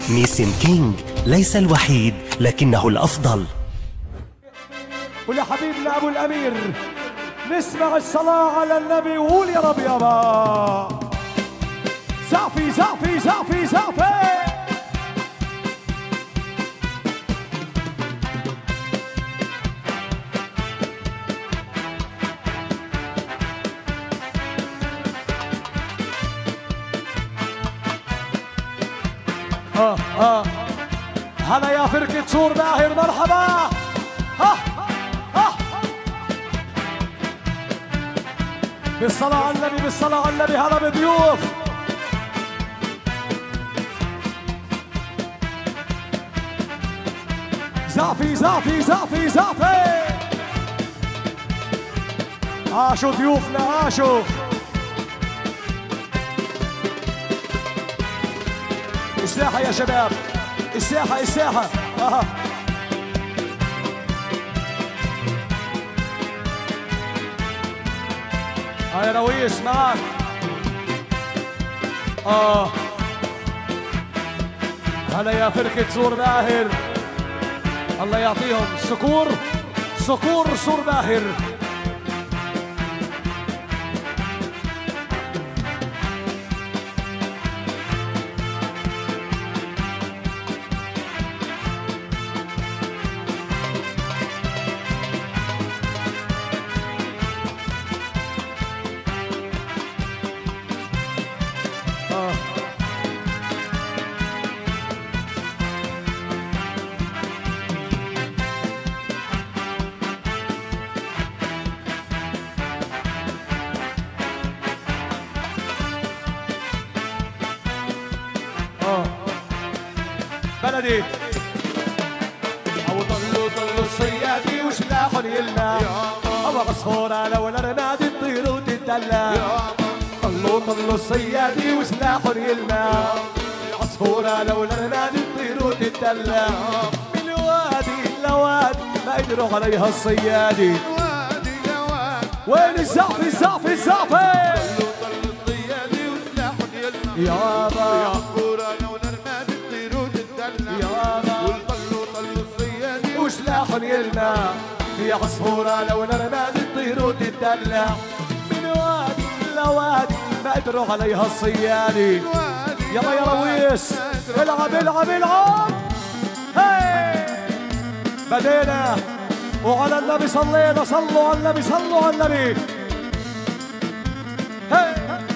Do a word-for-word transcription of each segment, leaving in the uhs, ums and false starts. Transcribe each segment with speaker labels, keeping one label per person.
Speaker 1: نيسم كينج ليس الوحيد لكنه الأفضل.
Speaker 2: ولحبيبنا أبو الأمير نسمع الصلاة على النبي وقول يا رب يابا. زعفي زعفي زعفي زعفي. اه اه هلا يا فرقة سور باهر مرحبا. ها ها بالصلاة على النبي بالصلاة على النبي. هلا بضيوف زعفي زعفي زعفي زعفي. عاشوا ضيوفنا عاشوا. الساحة يا شباب الساحة الساحة. آه. ها يا رويس معك. اه هلا يا فرقة سور باهر الله يعطيهم سكور سكور سور باهر. بلدي او طلوا طلوا الصيادي وسلاحهم يلمع. او عصفورة لولا رمادي تطير وتتدلع. طلوا طلوا الصيادي وسلاحهم يلمع. عصفورة لولا رمادي تطير وتتدلع. من وادي لوادي ما يقدروا عليها الصيادي. وادي لوادي وين الزعفي الزعفي الزعفي. طلوا طلوا الصيادي وسلاحهم يلمع. يابا عصفورة لولا رمادي تطير وتتدلع. والطلوا طلوا الصيادي وسلاحهم يلمع. في عصفورة لو رمادي تطير وتتدلع. من وادي لوادي ما قدروا عليها الصيادي. يلا يا رويس العب العب العب. هي بدينا وعلى النبي صلينا. صلوا على النبي صلوا على النبي. هي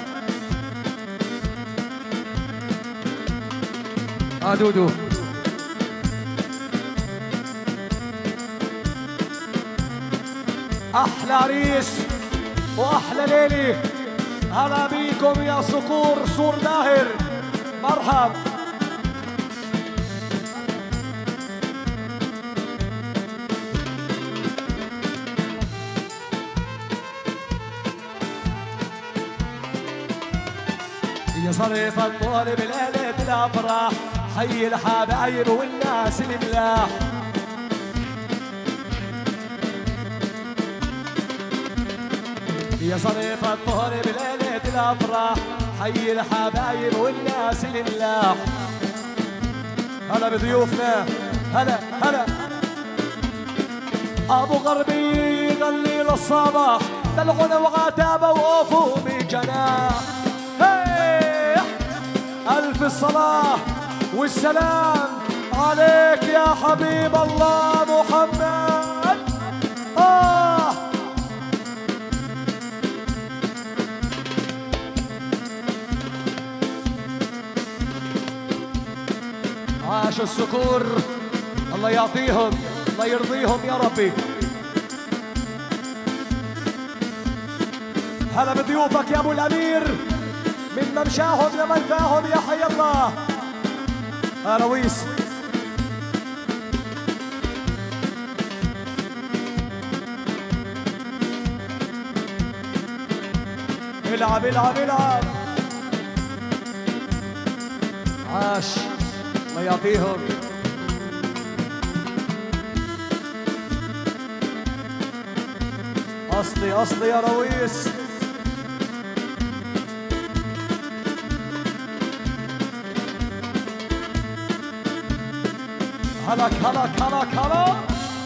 Speaker 2: اه دودو احلى عريس واحلى ليلي. هلا بيكم يا صقور سور باهر. مرحب يا صريف الطالب ليلة الافراح. حي الحبايب والناس الملاح. يا صريف الطهر بليلة الافراح. حي الحبايب والناس الملاح. هلا بضيوفنا هلا هلا. ابو غربي يغني للصباح. دلعنا وعتابه وقفوا بجناح. الف الصلاه والسلام عليك يا حبيب الله محمد. آه عاشوا السكور الله يعطيهم الله يرضيهم يا ربي. هلا بضيوفك يا ابو الامير من ممشاهم لمنفاهم يا حي الله. يا رويس العب العب العب. عاش الله يعطيهم. اصلي اصلي يا رويس. هلك هلك هلك هلك.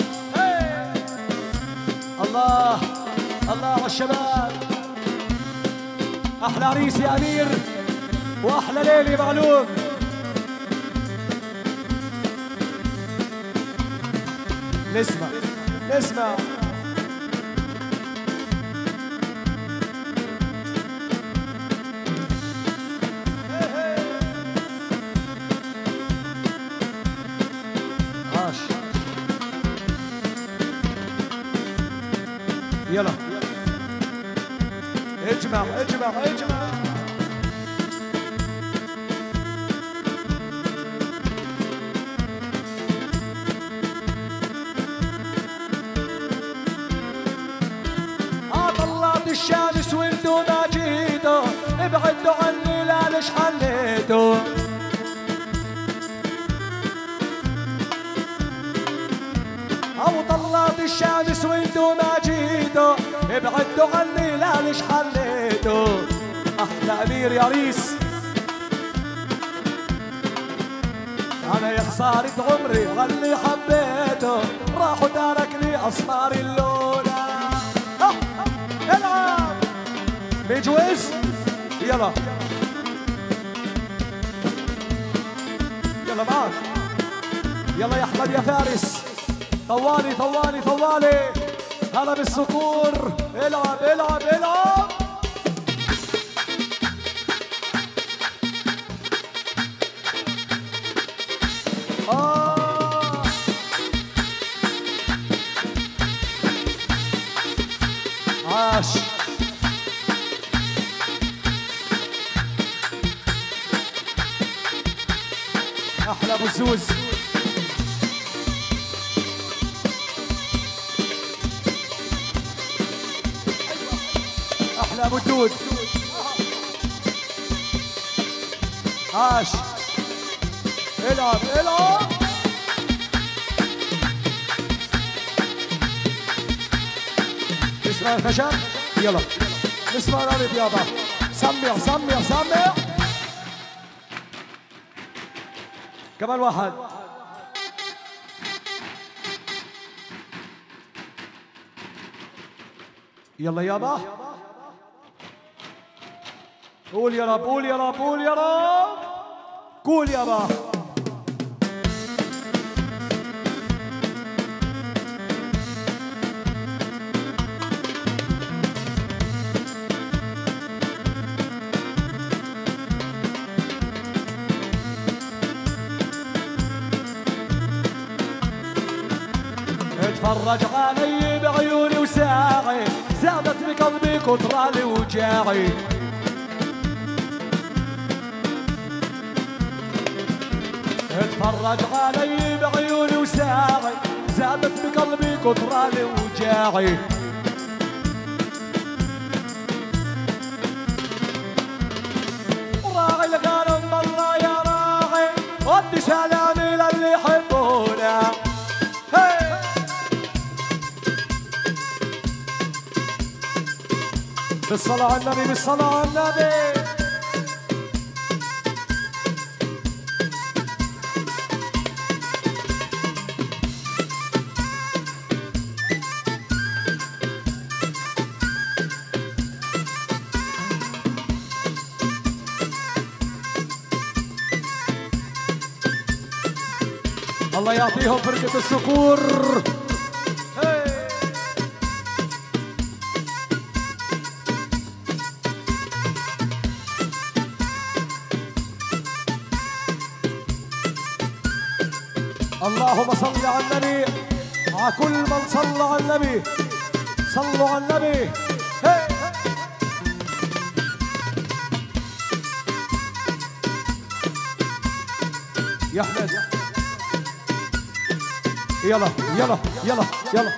Speaker 2: الله الله على الشباب. احلى عريس يا امير واحلى ليلي معلوم. نسمع نسمع عاش. يلا اجمع اجمع اجمع. طلعت الشمس وانتو ما جيتوا، ابعدوا عني لا ليش حليتوا. او طلعت الشمس وانتو ما جيتوا، ابعدوا عني لا ليش حليتوا. احلى امير يا ريس. انا يا خسارة عمري غلي حبيته، راح وتركني اصفاري اللولة. العب بيجوز. يلا يلا معك. يلا يا احمد يا فارس. طوالي طوالي طوالي. هلا بالصقور. العب العب العب. آه. عاش. احلى ابو الزوز. احلى ابو الدود. عاش. العب العب. اسمع الخشب. يلا نسمع القلب يابا. سمع سمع سمع. كمان واحد. يلا يابا. قول يا رب قول يا رب قول يا رب. قول يابا. اتفرج علي بعيوني وساعي، زادت بقلبي كترالي وجاعي. اتفرج علي بعيوني وساعي، زادت بقلبي كترالي وجاعي. راعي الغنم بالله يا راعي، ودي سلامي للي يحبونا. بالصلاة على النبي بالصلاة على النبي. الله يعطيهم فرقة الصقور. اللهم صل على النبي. على كل من صلى على النبي. صلوا على النبي. هي. يا احمد يلا يلا يلا يلا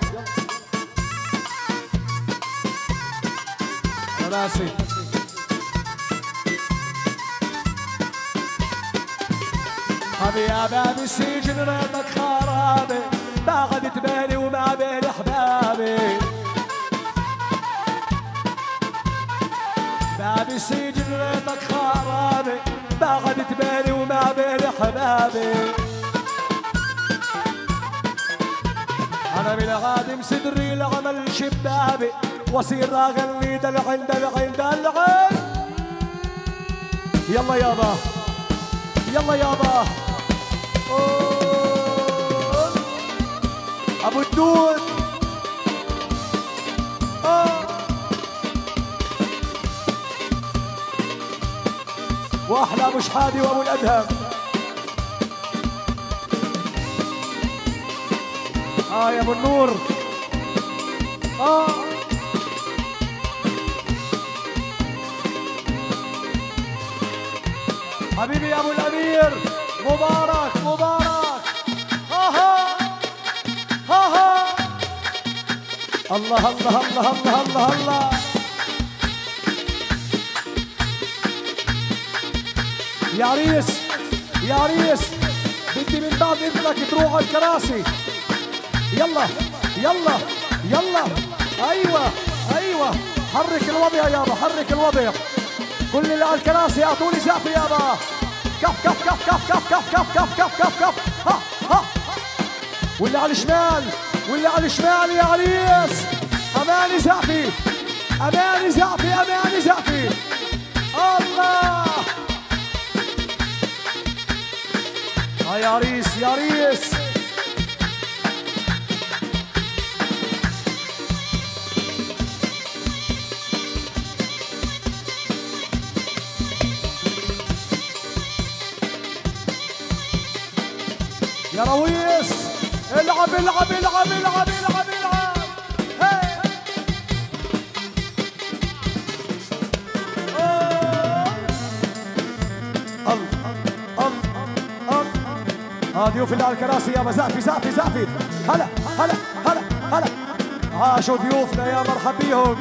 Speaker 2: يا ناسي. حبي يا باب السجن ريتك خرابي، باخدت بالي وما بين احبابي. باب السجن ريتك خرابي، باخدت بالي وما بين احبابي. انا من عادم صدري العمل شبابي واصير اغني دلعين دلعين دلعين. يلا يابا يلا يابا ابو الدود آه. واحلى مش حادي وابو الادهم. اه يا ابو النور اه حبيبي يا ابو الامير مبارك مبارك. ها ها ها ها الله الله الله الله الله الله. يا عريس يا عريس بدي من بعد اذنك تروح على الكراسي. يلا يلا يلا ايوه ايوه حرك الوضع يابا حرك الوضع. كل اللي على الكراسي اعطوني زقفه يابا. كف كف كف كف كف كف كف كف كف كف كف ها ها. واللي على الشمال واللي على الشمال يا عريس اماني زقفي اماني زقفي اماني زقفي. الله اه يا عريس يا عريس. يا رويس العب العب العب العب العب العب. هي الله الله الله. اه ضيوف اللي على الكراسي يابا زقفي زقفي زقفي. هلا هلا هلا هلا عاشوا ضيوفنا يا مرحب بيهم.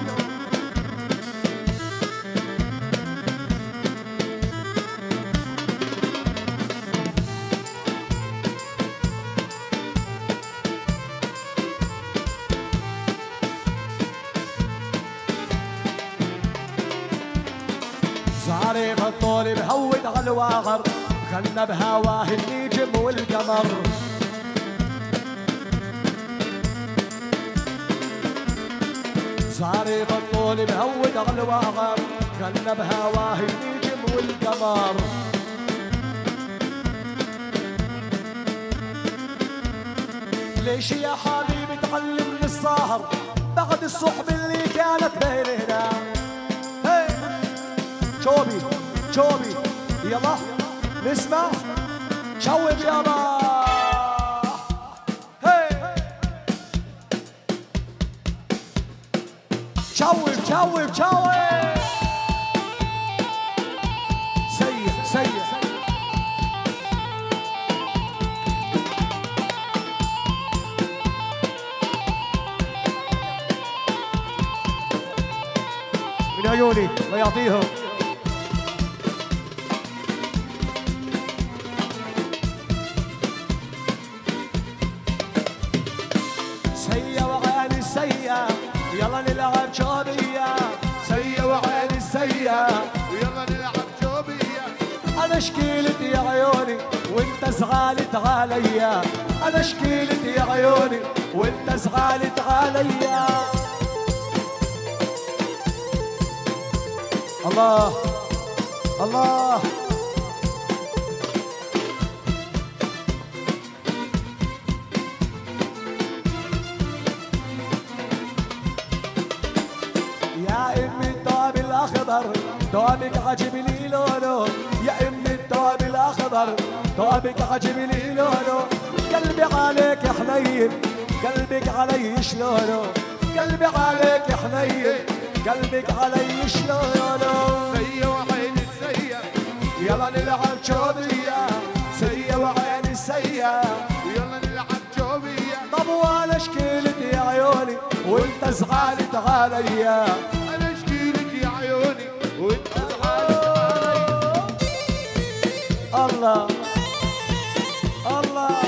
Speaker 2: زعري بطول بهود على الواغر غنى بهواه النجم والقمر. زعري بطول بهود على الواغر غنى بهواه النجم والقمر. ليش يا حبيبي تعلم السهر بعد الصحبة اللي كانت بيننا. شوبي شوبي يلا نسمع شوب يابا. هي شوب شوب شوب. سيء سيء من عيوني الله يعطيهم. يلا نلعب شوبية سيا وعين السيا
Speaker 3: ويلا نلعب شوبية.
Speaker 2: انا شكيلتي يا عيوني وانت زغالت عليا. انا شكيلتي يا عيوني وانت زغالت عليا. الله الله ثوبك عجبني لونه يا امي الثوب الاخضر. ثوبك عجبني لونه قلبي عليك حنين قلبك علي شلونه. قلبي عليك حنين قلبك علي شلونه.
Speaker 3: سيا وعين السيا
Speaker 2: يلا نلعب شوبية سيا وعين السيا.
Speaker 3: يلا نلعب شوبية.
Speaker 2: طب وانا شكيلتي يا عيوني وانت زغالت عليا.
Speaker 3: انا شكيلك يا عيوني وانت زغالت عليا.
Speaker 2: الله الله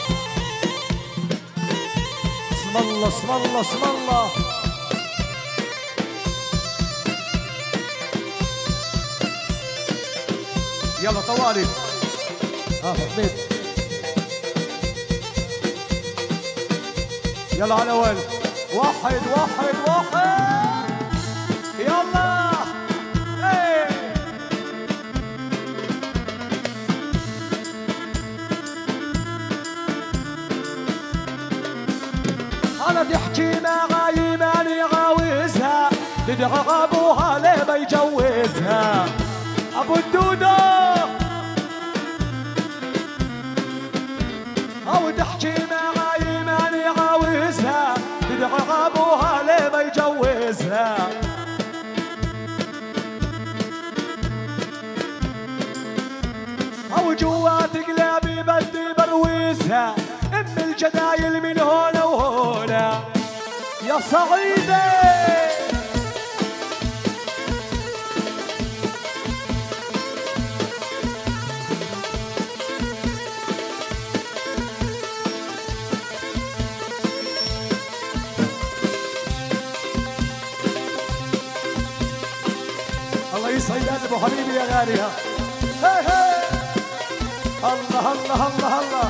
Speaker 2: اسم الله اسم الله اسم الله. يلا طوالي اه حميد يلا على الاول. واحد واحد واحد يلا. ايه انا تحكي معاي ماني غاوزها، تدعي ابوها ليه ما يجوزها. ابو الدودة او تحكي معاي ماني غاوزها، تدعي ابوها ليه ما يجوزها. او جوات قلبي بدي بروزها، ام الجدايل من هنا وهنا يا صعيدة. الله يسعد قلبه حبيبي يا غاليها. هي هي الله الله الله الله.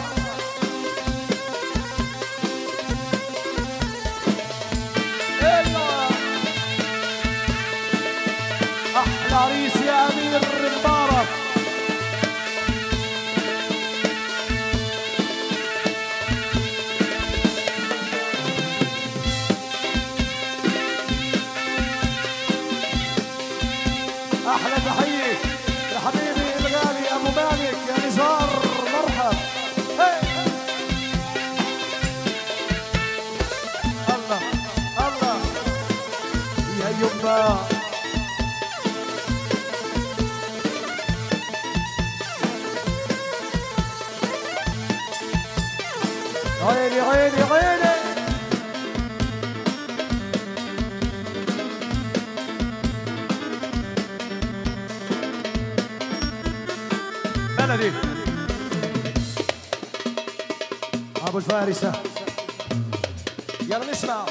Speaker 2: احلى عريس يا امير مبارك. احلى تحيه يا حبيبي الغالي ابو مالك يا نزار. مرحب. الله الله يا يما. عيني عيني عيني. بلدي ابو الفارسة. يلا نسمع.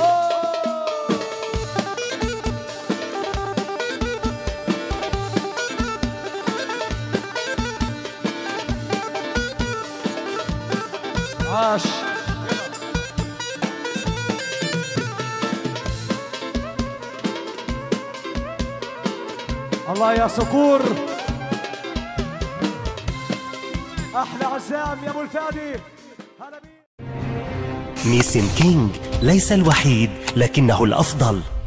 Speaker 2: عاش. الله يا صقور. احلى عزام يا ابو الفادي.
Speaker 1: نيسم كينج ليس الوحيد لكنه الأفضل.